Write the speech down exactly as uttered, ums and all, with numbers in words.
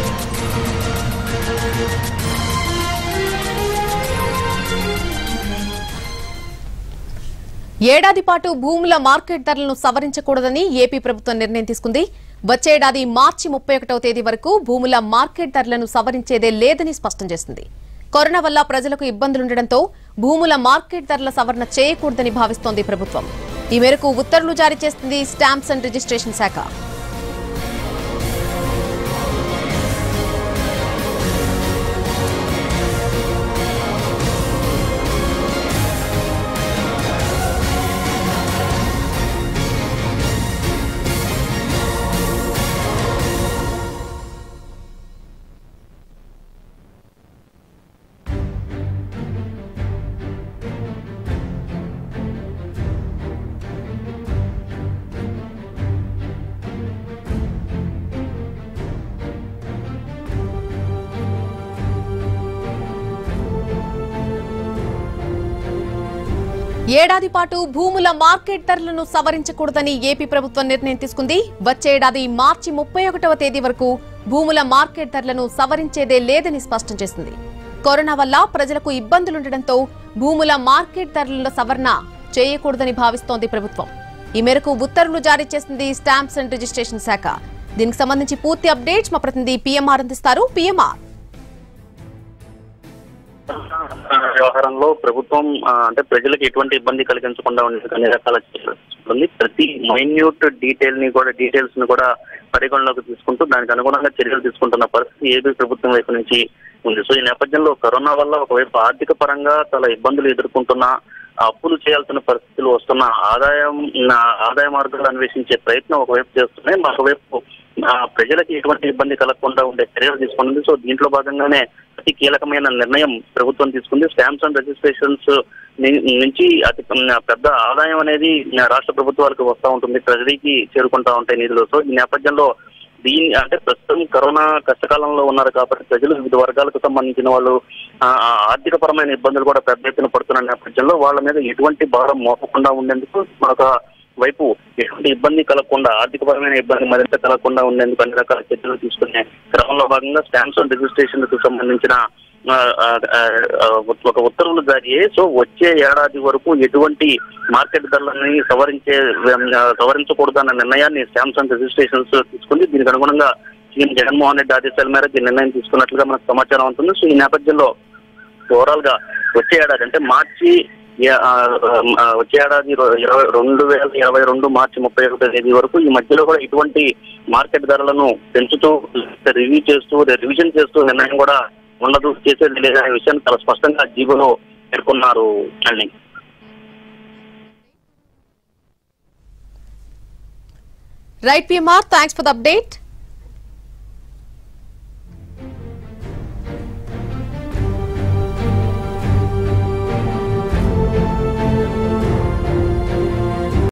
ఏడాది పాటు భూముల మార్కెట్ ధరలను సవరించకూడదని ఏపీ ప్రభుత్వం నిర్ణయం తీసుకుంది. వచ్చే ఏడాది మార్చి ముప్పై ఒకటవ తేదీ వరకు భూముల మార్కెట్ ధరలను సవరించేదే లేదని స్పష్టం చేసింది. కరోనా వల్ల ప్రజలకు ఇబ్బందులుండటంతో భూముల మార్కెట్ ధరల సవరణ చేయకూడదని భావిస్తోంది ప్రభుత్వం. ఈ మేరకు ఉత్తర్వులు జారీ చేసింది స్టాంప్స్ అండ్ రిజిస్ట్రేషన్ శాఖ. ఏడాది పాటు భూముల మార్కెట్ ధరలను సవరించకూడదని ఏపీ ప్రభుత్వం నిర్ణయం తీసుకుంది. వచ్చే ఏడాది మార్చి ముప్పై ఒకటవ తేదీ వరకు భూముల మార్కెట్ ధరలను సవరించేదే లేదని స్పష్టం చేసింది. కరోనా వల్ల ప్రజలకు ఇబ్బందులుండటంతో భూముల మార్కెట్ ధరల సవరణ చేయకూడదని భావిస్తోంది ప్రభుత్వం. ఈ మేరకు ఉత్తర్వులు జారీ చేసింది స్టాంప్స్ అండ్ రిజిస్ట్రేషన్ శాఖ. దీనికి సంబంధించి పూర్తి అప్డేట్స్ మా ప్రతినిధి పీఎంఆర్ అందిస్తారు. పీఎంఆర్ వ్యవహారంలో ప్రభుత్వం అంటే ప్రజలకు ఎటువంటి ఇబ్బంది కలిగించకుండా ఉండే అన్ని రకాల చర్యలు ప్రతి మైన్యూట్ డీటెయిల్ ని కూడా డీటెయిల్స్ ని కూడా పరిగణలోకి తీసుకుంటూ దానికి అనుగుణంగా చర్యలు తీసుకుంటున్న పరిస్థితి ఏపీ ప్రభుత్వం వైపు నుంచి ఉంది. సో ఈ నేపథ్యంలో కరోనా వల్ల ఒకవైపు ఆర్థిక పరంగా చాలా ఇబ్బందులు ఎదుర్కొంటున్న అప్పులు చేయాల్సిన పరిస్థితులు వస్తున్న ఆదాయం ఆదాయ మార్గాలు అన్వేషించే ప్రయత్నం ఒకవైపు చేస్తున్నాయి. మరోవైపు ప్రజలకి ఎటువంటి ఇబ్బంది కలగకుండా ఉండే చర్యలు తీసుకుంటుంది. సో దీంట్లో భాగంగానే అతి కీలకమైన నిర్ణయం ప్రభుత్వం తీసుకుంది. స్టాంప్స్ అండ్ రిజిస్ట్రేషన్స్ నుంచి అతి పెద్ద ఆదాయం అనేది రాష్ట్ర ప్రభుత్వాలకు వస్తూ ఉంటుంది, ప్రజలకి చేరుకుంటా ఉంటాయి నిధులు. సో ఈ నేపథ్యంలో దీని అంటే ప్రస్తుతం కరోనా కష్టకాలంలో ఉన్నారు కాబట్టి ప్రజలు వివిధ వర్గాలకు సంబంధించిన వాళ్ళు ఆర్థిక పరమైన ఇబ్బందులు కూడా పెద్ద ఎత్తున పడుతున్న నేపథ్యంలో వాళ్ళ మీద ఎటువంటి భారం మోపకుండా ఉండేందుకు మరొక వైపు ఎటువంటి ఇబ్బంది కలగకుండా ఆర్థికపరమైన ఇబ్బంది మరింత కలగకుండా ఉండేందుకు అన్ని రకాల చర్యలు తీసుకునే క్రమంలో భాగంగా స్టాంప్స్ అండ్ రిజిస్ట్రేషన్ కు సంబంధించిన ఒక ఉత్తర్వులు జారీ అయ్యాయి. సో వచ్చే ఏడాది వరకు ఎటువంటి మార్కెట్ ధరలని సవరించే సవరించకూడదన్న నిర్ణయాన్ని స్టాంప్స్ అండ్ రిజిస్ట్రేషన్స్ తీసుకుంది. దీనికి అనుగుణంగా సీఎం జగన్మోహన్ రెడ్డి ఆదేశాల మేరకు ఈ నిర్ణయం తీసుకున్నట్లుగా మనకు సమాచారం ఉంటుంది. సో ఈ నేపథ్యంలో ఓవరాల్ గా వచ్చే ఏడాది అంటే మార్చి వచ్చే ఏడాది ఇరవై రెండు వేల ఇరవై రెండు మార్చి ముప్పై ఒకటో తేదీ వరకు ఈ మధ్యలో కూడా ఇటువంటి మార్కెట్ ధరలను పెంచుతూ రివ్యూ చేస్తూ రివిజన్ చేస్తూ నిర్ణయం కూడా ఉండదు, చేసేది లేదనే విషయాన్ని చాలా స్పష్టంగా జీవోలో పేర్కొన్నారు. Right PMR, thanks for the update.